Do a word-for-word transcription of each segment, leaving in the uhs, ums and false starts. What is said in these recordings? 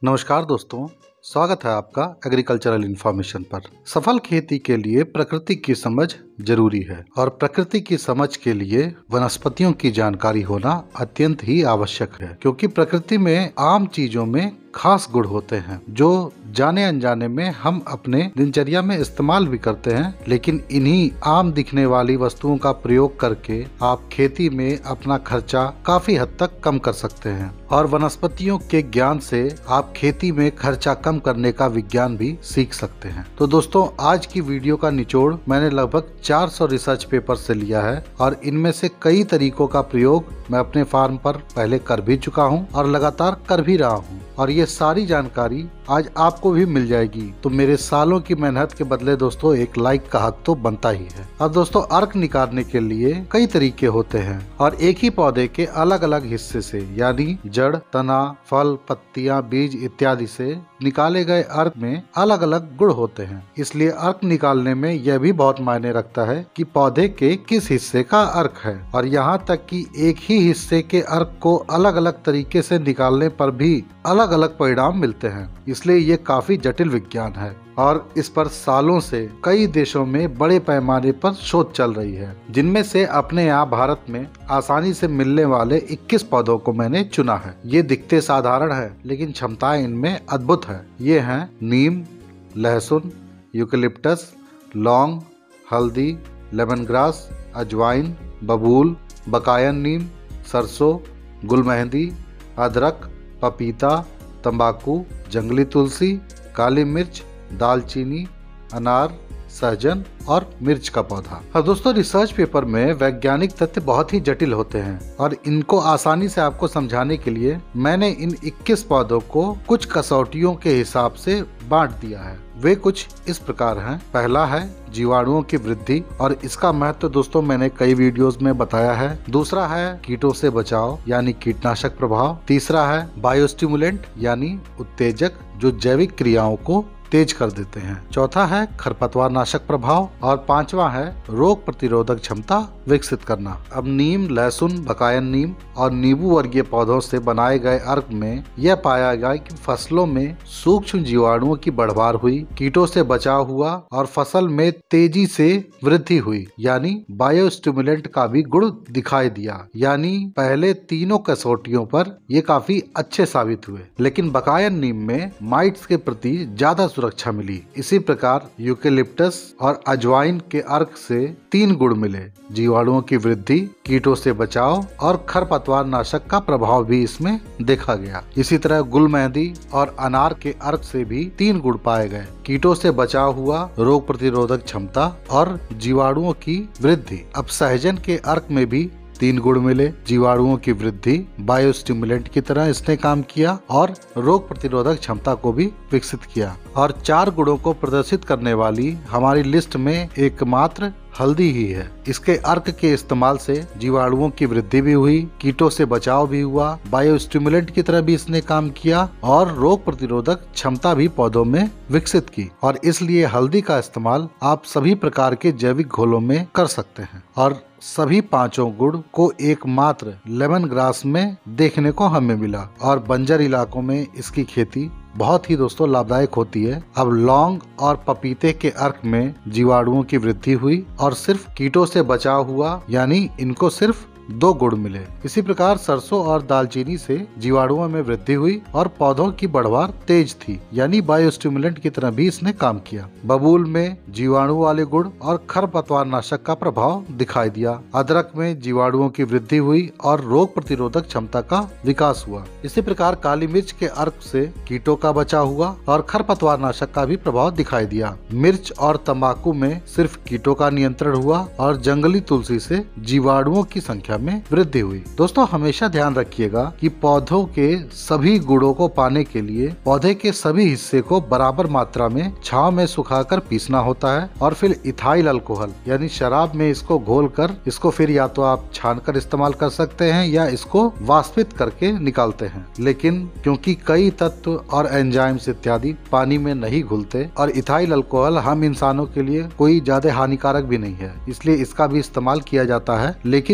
नमस्कार दोस्तों, स्वागत है आपका एग्रीकल्चरल इन्फॉर्मेशन पर। सफल खेती के लिए प्रकृति की समझ जरूरी है और प्रकृति की समझ के लिए वनस्पतियों की जानकारी होना अत्यंत ही आवश्यक है, क्योंकि प्रकृति में आम चीजों में खास गुण होते हैं जो जाने अनजाने में हम अपने दिनचर्या में इस्तेमाल भी करते हैं। लेकिन इन्हीं आम दिखने वाली वस्तुओं का प्रयोग करके आप खेती में अपना खर्चा काफी हद तक कम कर सकते हैं और वनस्पतियों के ज्ञान से आप खेती में खर्चा कम करने का विज्ञान भी सीख सकते हैं। तो दोस्तों, आज की वीडियो का निचोड़ मैंने लगभग चार सौ रिसर्च पेपर से लिया है और इनमें से कई तरीकों का प्रयोग मैं अपने फार्म पर पहले कर भी चुका हूं और लगातार कर भी रहा हूं, और ये सारी जानकारी आज आपको भी मिल जाएगी। तो मेरे सालों की मेहनत के बदले दोस्तों एक लाइक का हक तो बनता ही है। अब दोस्तों, अर्क निकालने के लिए कई तरीके होते हैं और एक ही पौधे के अलग अलग हिस्से से, यानी जड़, तना, फल, पत्तियां, बीज इत्यादि से निकाले गए अर्क में अलग अलग गुण होते हैं। इसलिए अर्क निकालने में यह भी बहुत मायने रखता है कि पौधे के किस हिस्से का अर्क है, और यहाँ तक कि एक ही हिस्से के अर्क को अलग अलग तरीके से निकालने पर भी अलग अलग परिणाम मिलते हैं। इसलिए ये काफी जटिल विज्ञान है और इस पर सालों से कई देशों में बड़े पैमाने पर शोध चल रही है, जिनमें से अपने यहाँ भारत में आसानी से मिलने वाले इक्कीस पौधों को मैंने चुना है। ये दिखते साधारण है लेकिन क्षमताएं इनमें अद्भुत है। ये हैं नीम, लहसुन, यूकेलिप्टस, लौंग, हल्दी, लेमन ग्रास, अजवाइन, बबूल, बकायन नीम, सरसों, गुलमेहंदी, अदरक, पपीता, तंबाकू, जंगली तुलसी, काली मिर्च, दालचीनी, अनार, सहजन और मिर्च का पौधा। हाँ दोस्तों, रिसर्च पेपर में वैज्ञानिक तथ्य बहुत ही जटिल होते हैं और इनको आसानी से आपको समझाने के लिए मैंने इन इक्कीस पौधों को कुछ कसौटियों के हिसाब से बांट दिया है। वे कुछ इस प्रकार हैं। पहला है जीवाणुओं की वृद्धि, और इसका महत्व दोस्तों मैंने कई वीडियोस में बताया है। दूसरा है कीटों से बचाव यानी कीटनाशक प्रभाव। तीसरा है बायोस्टिमुलेंट यानी उत्तेजक जो जैविक क्रियाओं को तेज कर देते हैं। चौथा है खरपतवार नाशक प्रभाव और पांचवा है रोग प्रतिरोधक क्षमता विकसित करना। अब नीम, लहसुन, बकायन नीम और नींबू वर्गीय पौधों से बनाए गए अर्क में यह पाया गया कि फसलों में सूक्ष्म जीवाणुओं की बढ़वार हुई, कीटों से बचाव हुआ और फसल में तेजी से वृद्धि हुई, यानी बायोस्टिमुलेंट का भी गुण दिखाई दिया। यानी पहले तीनों कसौटियों पर ये काफी अच्छे साबित हुए। लेकिन बकायन नीम में माइट्स के प्रति ज्यादा सुरक्षा मिली। इसी प्रकार यूकेलिप्टस और अजवाइन के अर्क से तीन गुण मिले: जीवाणुओं की वृद्धि, कीटों से बचाव और खरपतवार नाशक का प्रभाव भी इसमें देखा गया। इसी तरह गुलमेहंदी और अनार के अर्क से भी तीन गुण पाए गए: कीटों से बचाव हुआ, रोग प्रतिरोधक क्षमता और जीवाणुओं की वृद्धि। अब सहजन के अर्क में भी तीन गुण मिले: जीवाणुओं की वृद्धि, बायोस्टिमुलेंट की तरह इसने काम किया और रोग प्रतिरोधक क्षमता को भी विकसित किया। और चार गुणों को प्रदर्शित करने वाली हमारी लिस्ट में एकमात्र हल्दी ही है। इसके अर्क के इस्तेमाल से जीवाणुओं की वृद्धि भी हुई, कीटों से बचाव भी हुआ, बायोस्टिमुलेंट की तरह भी इसने काम किया और रोग प्रतिरोधक क्षमता भी पौधों में विकसित की। और इसलिए हल्दी का इस्तेमाल आप सभी प्रकार के जैविक घोलों में कर सकते हैं। और सभी पांचों गुण को एकमात्र लेमन ग्रास में देखने को हमें मिला और बंजर इलाकों में इसकी खेती बहुत ही दोस्तों लाभदायक होती है। अब लौंग और पपीते के अर्क में जीवाणुओं की वृद्धि हुई और सिर्फ कीटों से बचाव हुआ, यानी इनको सिर्फ दो गुण मिले। इसी प्रकार सरसों और दालचीनी से जीवाणुओं में वृद्धि हुई और पौधों की बढ़वार तेज थी, यानी बायोस्टिमुलेंट की तरह भी इसने काम किया। बबूल में जीवाणु वाले गुण और खरपतवार नाशक का प्रभाव दिखाई दिया। अदरक में जीवाणुओं की वृद्धि हुई और रोग प्रतिरोधक क्षमता का विकास हुआ। इसी प्रकार काली मिर्च के अर्क से कीटों का बचाव हुआ और खरपतवार नाशक का भी प्रभाव दिखाई दिया। मिर्च और तंबाकू में सिर्फ कीटों का नियंत्रण हुआ और जंगली तुलसी से जीवाणुओं की संख्या में वृद्धि हुई। दोस्तों, हमेशा ध्यान रखिएगा कि पौधों के सभी गुणों को पाने के लिए पौधे के सभी हिस्से को बराबर मात्रा में छांव में सुखाकर पीसना होता है और फिर इथाइल अल्कोहल यानी शराब में इसको घोलकर इसको फिर या तो आप छानकर इस्तेमाल कर सकते हैं या इसको वाष्पित करके निकालते हैं। लेकिन क्योंकि कई तत्व और एंजाइम्स इत्यादि पानी में नहीं घुलते और इथाइल अल्कोहल हम इंसानों के लिए कोई ज्यादा हानिकारक भी नहीं है, इसलिए इसका भी इस्तेमाल किया जाता है। लेकिन सूक्ष्म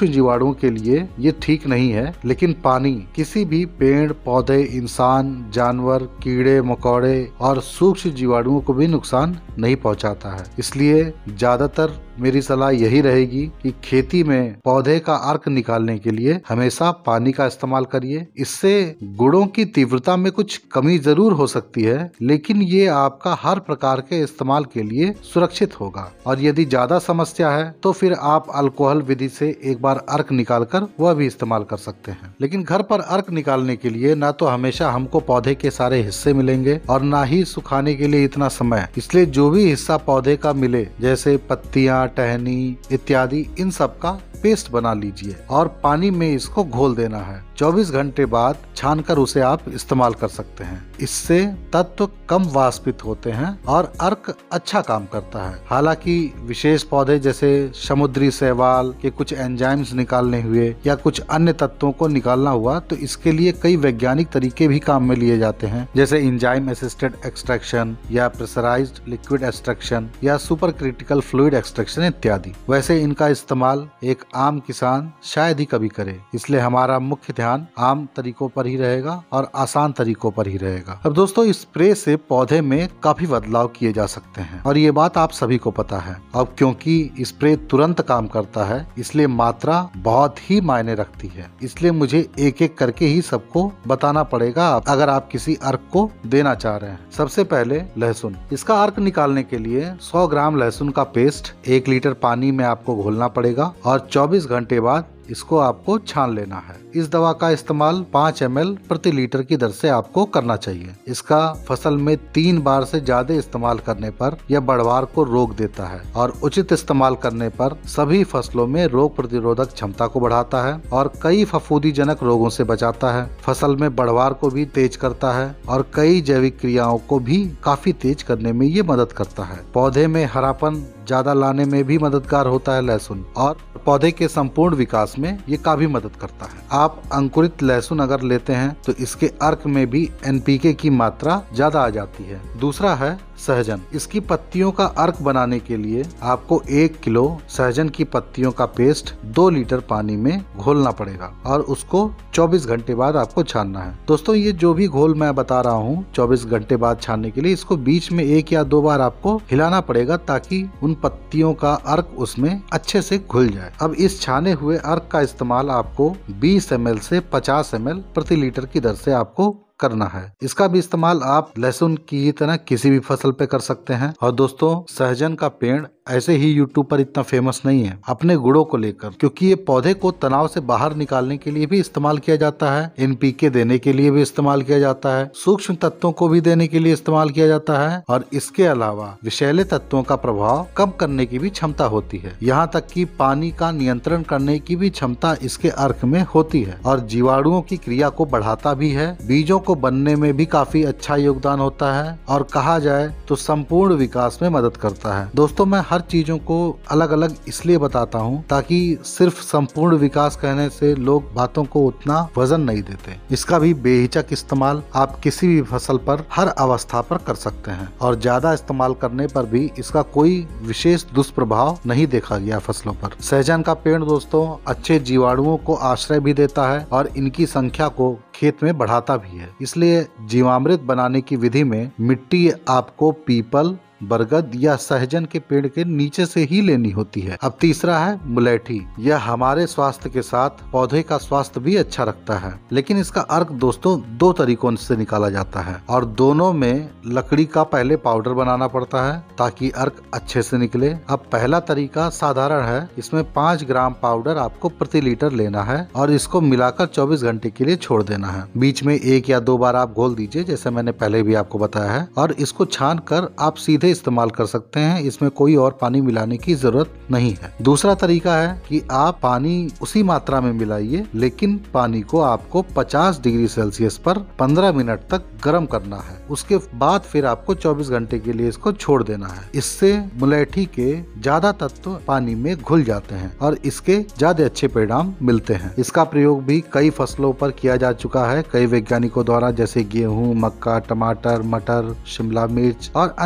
सूक्ष्म जीवाणुओं के लिए ये ठीक नहीं है, लेकिन पानी किसी भी पेड़ पौधे, इंसान, जानवर, कीड़े मकोड़े और सूक्ष्म जीवाणुओं को भी नुकसान नहीं पहुंचाता है। इसलिए ज्यादातर मेरी सलाह यही रहेगी कि खेती में पौधे का अर्क निकालने के लिए हमेशा पानी का इस्तेमाल करिए। इससे गुणों की तीव्रता में कुछ कमी जरूर हो सकती है, लेकिन ये आपका हर प्रकार के इस्तेमाल के लिए सुरक्षित होगा। और यदि ज्यादा समस्या है तो फिर आप अल्कोहल विधि से एक बार अर्क निकालकर वह भी इस्तेमाल कर सकते हैं। लेकिन घर पर अर्क निकालने के लिए ना तो हमेशा हमको पौधे के सारे हिस्से मिलेंगे और ना ही सुखाने के लिए इतना समय, इसलिए जो भी हिस्सा पौधे का मिले जैसे पत्तियां, टहनी इत्यादि, इन सब का पेस्ट बना लीजिए और पानी में इसको घोल देना है। चौबीस घंटे बाद छानकर उसे आप इस्तेमाल कर सकते हैं। इससे तत्व कम वाष्पित होते हैं और अर्क अच्छा काम करता है। हालांकि विशेष पौधे जैसे समुद्री शैवाल के कुछ एंजाइम्स निकालने हुए या कुछ अन्य तत्वों को निकालना हुआ तो इसके लिए कई वैज्ञानिक तरीके भी काम में लिए जाते हैं, जैसे एंजाइम असिस्टेड एक्सट्रैक्शन या प्रेशराइज्ड लिक्विड एक्सट्रैक्शन या सुपर क्रिटिकल फ्लूइड एक्सट्रैक्शन इत्यादि। वैसे इनका इस्तेमाल एक आम किसान शायद ही कभी करे, इसलिए हमारा मुख्य ध्यान आम तरीकों पर ही रहेगा और आसान तरीकों पर ही रहेगा। अब दोस्तों, स्प्रे से पौधे में काफी बदलाव किए जा सकते हैं और ये बात आप सभी को पता है। अब क्योंकि स्प्रे तुरंत काम करता है, इसलिए मात्रा बहुत ही मायने रखती है। इसलिए मुझे एक एक करके ही सबको बताना पड़ेगा अगर आप किसी अर्क को देना चाह रहे हैं। सबसे पहले लहसुन। इसका अर्क निकालने के लिए सौ ग्राम लहसुन का पेस्ट एक लीटर पानी में आपको घोलना पड़ेगा और चौबीस घंटे बाद इसको आपको छान लेना है। इस दवा का इस्तेमाल पाँच एम एल प्रति लीटर की दर से आपको करना चाहिए। इसका फसल में तीन बार से ज्यादा इस्तेमाल करने पर यह बढ़वार को रोक देता है और उचित इस्तेमाल करने पर सभी फसलों में रोग प्रतिरोधक क्षमता को बढ़ाता है और कई फफूंदीजनक रोगों से बचाता है। फसल में बढ़वार को भी तेज करता है और कई जैविक क्रियाओं को भी काफी तेज करने में ये मदद करता है। पौधे में हरापन ज्यादा लाने में भी मददगार होता है लहसुन और पौधे के संपूर्ण विकास में ये काफी मदद करता है। आप अंकुरित लहसुन अगर लेते हैं तो इसके अर्क में भी एन पी के की मात्रा ज्यादा आ जाती है। दूसरा है सहजन। इसकी पत्तियों का अर्क बनाने के लिए आपको एक किलो सहजन की पत्तियों का पेस्ट दो लीटर पानी में घोलना पड़ेगा और उसको चौबीस घंटे बाद आपको छानना है। दोस्तों, ये जो भी घोल मैं बता रहा हूँ चौबीस घंटे बाद छानने के लिए, इसको बीच में एक या दो बार आपको हिलाना पड़ेगा ताकि उन पत्तियों का अर्क उसमें अच्छे से घुल जाए। अब इस छाने हुए अर्क का इस्तेमाल आपको बीस एम एल से पचास एम एल प्रति लीटर की दर से आपको करना है। इसका भी इस्तेमाल आप लहसुन की तरह किसी भी फसल पे कर सकते हैं। और दोस्तों, सहजन का पेड़ ऐसे ही यूट्यूब पर इतना फेमस नहीं है अपने गुणों को लेकर, क्योंकि ये पौधे को तनाव से बाहर निकालने के लिए भी इस्तेमाल किया जाता है, एन पी के देने के लिए भी इस्तेमाल किया जाता है, सूक्ष्म तत्वों को भी देने के लिए इस्तेमाल किया जाता है और इसके अलावा विषैले तत्वों का प्रभाव कम करने की भी क्षमता होती है। यहाँ तक कि पानी का नियंत्रण करने की भी क्षमता इसके अर्क में होती है और जीवाणुओं की क्रिया को बढ़ाता भी है। बीजों को बनने में भी काफी अच्छा योगदान होता है और कहा जाए तो संपूर्ण विकास में मदद करता है। दोस्तों, मैं हर चीजों को अलग अलग इसलिए बताता हूँ ताकि सिर्फ संपूर्ण विकास कहने से लोग बातों को उतना वजन नहीं देते। इसका भी बेहिचक इस्तेमाल आप किसी भी फसल पर हर अवस्था पर कर सकते हैं और ज्यादा इस्तेमाल करने पर भी इसका कोई विशेष दुष्प्रभाव नहीं देखा गया फसलों पर। सहजन का पेड़ दोस्तों अच्छे जीवाणुओं को आश्रय भी देता है और इनकी संख्या को खेत में बढ़ाता भी है। इसलिए जीवामृत बनाने की विधि में मिट्टी आपको पीपल, बरगद या सहजन के पेड़ के नीचे से ही लेनी होती है। अब तीसरा है मुलेठी। यह हमारे स्वास्थ्य के साथ पौधे का स्वास्थ्य भी अच्छा रखता है, लेकिन इसका अर्क दोस्तों दो तरीकों से निकाला जाता है और दोनों में लकड़ी का पहले पाउडर बनाना पड़ता है ताकि अर्क अच्छे से निकले। अब पहला तरीका साधारण है, इसमें पाँच ग्राम पाउडर आपको प्रति लीटर लेना है और इसको मिलाकर चौबीस घंटे के लिए छोड़ देना है। बीच में एक या दो बार आप घोल दीजिए, जैसे मैंने पहले भी आपको बताया है, और इसको छान कर आप सीधे इस्तेमाल कर सकते हैं। इसमें कोई और पानी मिलाने की जरूरत नहीं है। दूसरा तरीका है कि आप पानी उसी मात्रा में मिलाइए, लेकिन पानी को आपको पचास डिग्री सेल्सियस पर पंद्रह मिनट तक गर्म करना है। उसके बाद फिर आपको चौबीस घंटे के लिए इसको छोड़ देना है। इससे मुलेठी के ज्यादा तत्व पानी में घुल जाते हैं और इसके ज्यादा अच्छे परिणाम मिलते हैं। इसका प्रयोग भी कई फसलों पर किया जा चुका है कई वैज्ञानिकों द्वारा, जैसे गेहूं, मक्का, टमाटर, मटर, शिमला मिर्च और अन्य फसलें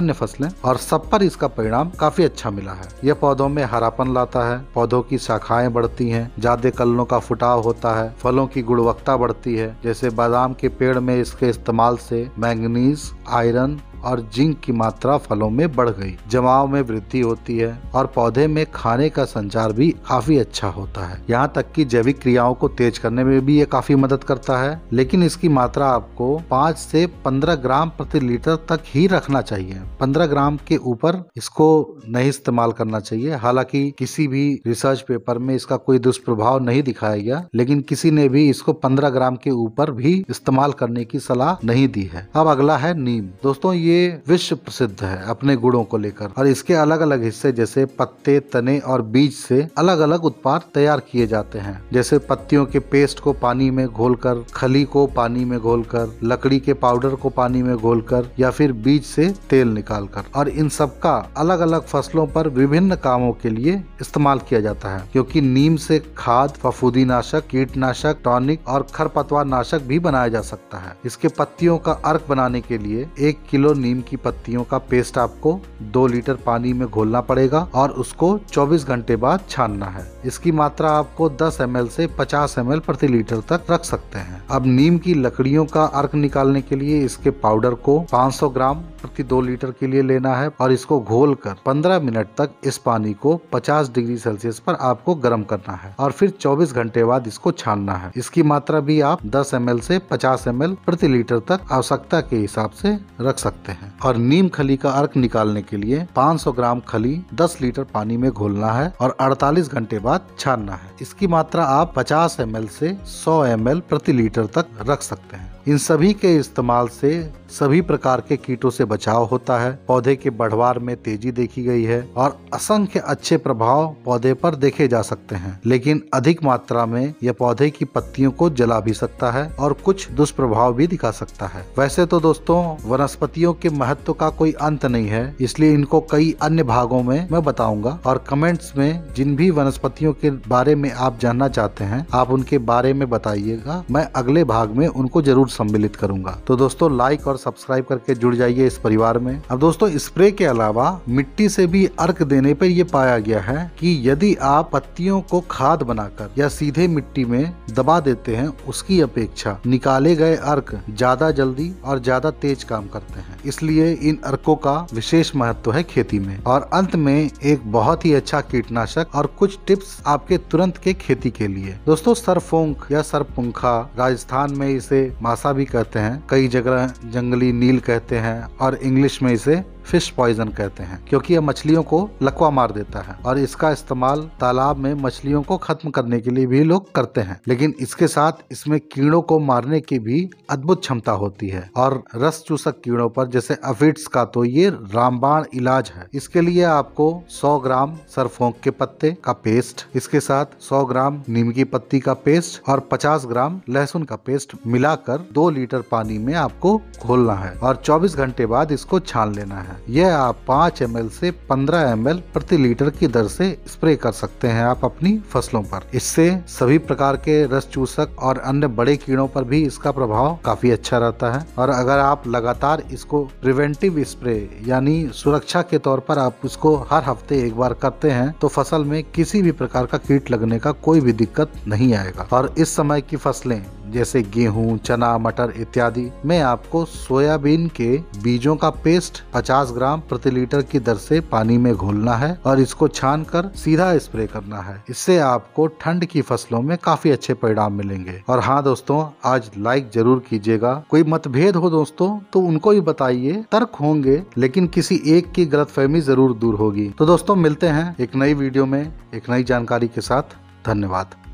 और सब पर इसका परिणाम काफी अच्छा मिला है। यह पौधों में हरापन लाता है, पौधों की शाखाएं बढ़ती हैं, ज्यादा कलनों का फुटाव होता है, फलों की गुणवत्ता बढ़ती है। जैसे बादाम के पेड़ में इसके इस्तेमाल से मैंगनीज, आयरन और जिंक की मात्रा फलों में बढ़ गई, जमाव में वृद्धि होती है और पौधे में खाने का संचार भी काफी अच्छा होता है। यहाँ तक कि जैविक क्रियाओं को तेज करने में भी ये काफी मदद करता है। लेकिन इसकी मात्रा आपको पाँच से पंद्रह ग्राम प्रति लीटर तक ही रखना चाहिए। पंद्रह ग्राम के ऊपर इसको नहीं इस्तेमाल करना चाहिए। हालांकि किसी भी रिसर्च पेपर में इसका कोई दुष्प्रभाव नहीं दिखाया गया, लेकिन किसी ने भी इसको पंद्रह ग्राम के ऊपर भी इस्तेमाल करने की सलाह नहीं दी है। अब अगला है नीम। दोस्तों ये विश्व प्रसिद्ध है अपने गुणों को लेकर और इसके अलग अलग हिस्से जैसे पत्ते, तने और बीज से अलग अलग उत्पाद तैयार किए जाते हैं। जैसे पत्तियों के पेस्ट को पानी में घोलकर, खली को पानी में घोलकर, लकड़ी के पाउडर को पानी में घोलकर या फिर बीज से तेल निकालकर। और इन सब का अलग अलग फसलों पर विभिन्न कामों के लिए इस्तेमाल किया जाता है, क्योंकि नीम से खाद, फफूंदीनाशक, कीटनाशक, टॉनिक और खरपतवार नाशक भी बनाया जा सकता है। इसके पत्तियों का अर्क बनाने के लिए एक किलो नीम की पत्तियों का पेस्ट आपको दो लीटर पानी में घोलना पड़ेगा और उसको चौबीस घंटे बाद छानना है। इसकी मात्रा आपको दस एम एल से पचास एम एल प्रति लीटर तक रख सकते हैं। अब नीम की लकड़ियों का अर्क निकालने के लिए इसके पाउडर को पाँच सौ ग्राम प्रति दो लीटर के लिए लेना है और इसको घोलकर पंद्रह मिनट तक इस पानी को पचास डिग्री सेल्सियस पर आपको गर्म करना है और फिर चौबीस घंटे बाद इसको छानना है। इसकी मात्रा भी आप दस एम एल से पचास एम एल प्रति लीटर तक आवश्यकता के हिसाब से रख सकते हैं। और नीम खली का अर्क निकालने के लिए पाँच सौ ग्राम खली दस लीटर पानी में घोलना है और अड़तालीस घंटे बाद छानना है। इसकी मात्रा आप पचास एम एल से सौ एम एल प्रति लीटर तक रख सकते हैं। इन सभी के इस्तेमाल से सभी प्रकार के कीटों से बचाव होता है, पौधे के बढ़वार में तेजी देखी गई है और असंख्य अच्छे प्रभाव पौधे पर देखे जा सकते हैं। लेकिन अधिक मात्रा में यह पौधे की पत्तियों को जला भी सकता है और कुछ दुष्प्रभाव भी दिखा सकता है। वैसे तो दोस्तों वनस्पतियों के महत्व का कोई अंत नहीं है, इसलिए इनको कई अन्य भागों में मैं बताऊंगा और कमेंट्स में जिन भी वनस्पतियों के बारे में आप जानना चाहते हैं आप उनके बारे में बताइएगा। मैं अगले भाग में उनको जरूर सम्मिलित करूंगा। तो दोस्तों लाइक और सब्सक्राइब करके जुड़ जाइए इस परिवार में। अब दोस्तों स्प्रे के अलावा मिट्टी से भी अर्क देने पर यह पाया गया है कि यदि आप पत्तियों को खाद बनाकर या सीधे मिट्टी में दबा देते हैं, उसकी अपेक्षा निकाले गए अर्क ज्यादा जल्दी और ज्यादा तेज काम करते हैं। इसलिए इन अर्कों का विशेष महत्व है खेती में। और अंत में एक बहुत ही अच्छा कीटनाशक और कुछ टिप्स आपके तुरंत के खेती के लिए। दोस्तों सरफोंक या सरपुंखा, राजस्थान में इसे मासा भी कहते हैं, कई जगह जंगली नील कहते हैं और इंग्लिश में इसे फिश पॉइजन कहते हैं, क्योंकि यह मछलियों को लकवा मार देता है और इसका इस्तेमाल तालाब में मछलियों को खत्म करने के लिए भी लोग करते हैं। लेकिन इसके साथ इसमें कीड़ों को मारने की भी अद्भुत क्षमता होती है और रस चूसक कीड़ों पर जैसे अफिड्स का तो ये रामबाण इलाज है। इसके लिए आपको सौ ग्राम सरफोंक के पत्ते का पेस्ट, इसके साथ सौ ग्राम नीम की पत्ती का पेस्ट और पचास ग्राम लहसुन का पेस्ट मिलाकर दो लीटर पानी में आपको घोलना है और चौबीस घंटे बाद इसको छान लेना है। यह आप पाँच एम एल से पंद्रह एम एल प्रति लीटर की दर से स्प्रे कर सकते हैं आप अपनी फसलों पर। इससे सभी प्रकार के रस चूसक और अन्य बड़े कीड़ों पर भी इसका प्रभाव काफी अच्छा रहता है। और अगर आप लगातार इसको प्रिवेंटिव स्प्रे यानी सुरक्षा के तौर पर आप इसको हर हफ्ते एक बार करते हैं तो फसल में किसी भी प्रकार का कीट लगने का कोई भी दिक्कत नहीं आएगा। और इस समय की फसलें जैसे गेहूं, चना, मटर इत्यादि में आपको सोयाबीन के बीजों का पेस्ट पचास ग्राम प्रति लीटर की दर से पानी में घोलना है और इसको छानकर सीधा स्प्रे करना है। इससे आपको ठंड की फसलों में काफी अच्छे परिणाम मिलेंगे। और हाँ दोस्तों, आज लाइक जरूर कीजिएगा। कोई मतभेद हो दोस्तों तो उनको ही बताइए, तर्क होंगे लेकिन किसी एक की गलतफहमी जरूर दूर होगी। तो दोस्तों मिलते हैं एक नई वीडियो में एक नई जानकारी के साथ। धन्यवाद।